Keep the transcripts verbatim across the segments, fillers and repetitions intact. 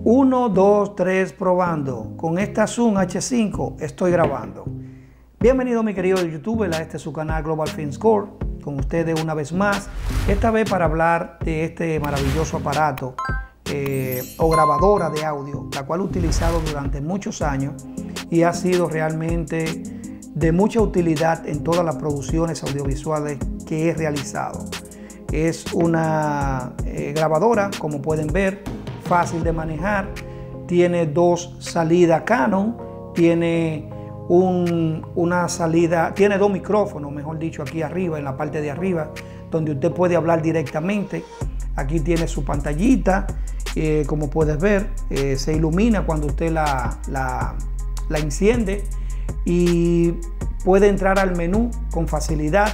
uno, dos, tres, probando. Con esta Zoom H cinco estoy grabando. Bienvenido mi querido youtuber a este su canal Global Film Score. Con ustedes una vez más. Esta vez para hablar de este maravilloso aparato eh, o grabadora de audio, la cual he utilizado durante muchos años y ha sido realmente de mucha utilidad en todas las producciones audiovisuales que he realizado. Es una eh, grabadora, como pueden ver, fácil de manejar, tiene dos salidas Canon, tiene un, una salida, tiene dos micrófonos, mejor dicho, aquí arriba, en la parte de arriba, donde usted puede hablar directamente. Aquí tiene su pantallita, eh, como puedes ver, eh, se ilumina cuando usted la, la, la enciende y puede entrar al menú con facilidad.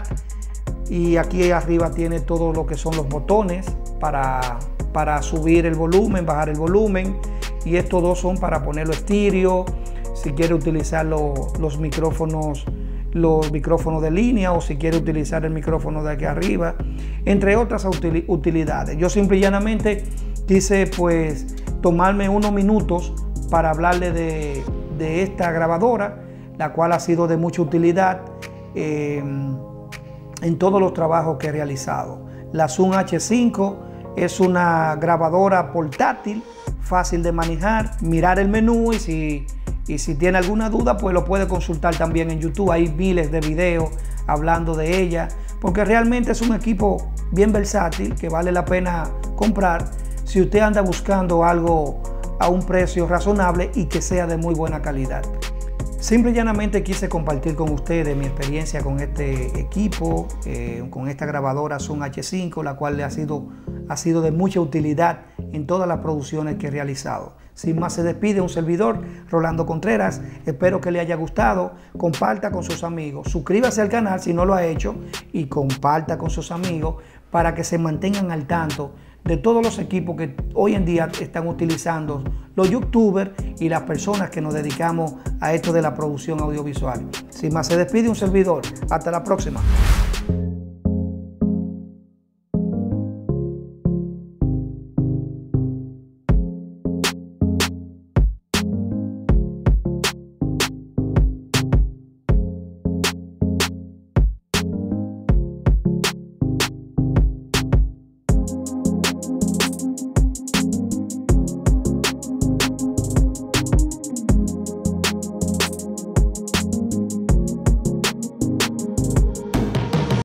Y aquí arriba tiene todo lo que son los botones para, para subir el volumen, bajar el volumen, y estos dos son para ponerlo estéreo, si quiere utilizar lo, los micrófonos los micrófonos de línea o si quiere utilizar el micrófono de aquí arriba, entre otras utilidades. Yo simple y llanamente quise pues tomarme unos minutos para hablarle de, de esta grabadora, la cual ha sido de mucha utilidad eh, en todos los trabajos que he realizado. La Zoom H cinco es una grabadora portátil, fácil de manejar, mirar el menú y si, y si tiene alguna duda pues lo puede consultar también en YouTube. Hay miles de videos hablando de ella, porque realmente es un equipo bien versátil que vale la pena comprar si usted anda buscando algo a un precio razonable y que sea de muy buena calidad. Simple y llanamente quise compartir con ustedes mi experiencia con este equipo, eh, con esta grabadora Zoom H cinco, la cual le ha sido, ha sido de mucha utilidad en todas las producciones que he realizado. Sin más se despide un servidor, Rolando Contreras. Espero que le haya gustado. Comparta con sus amigos. Suscríbase al canal si no lo ha hecho y comparta con sus amigos para que se mantengan al tanto de todos los equipos que hoy en día están utilizando los youtubers y las personas que nos dedicamos a esto de la producción audiovisual. Sin más se despide un servidor. Hasta la próxima.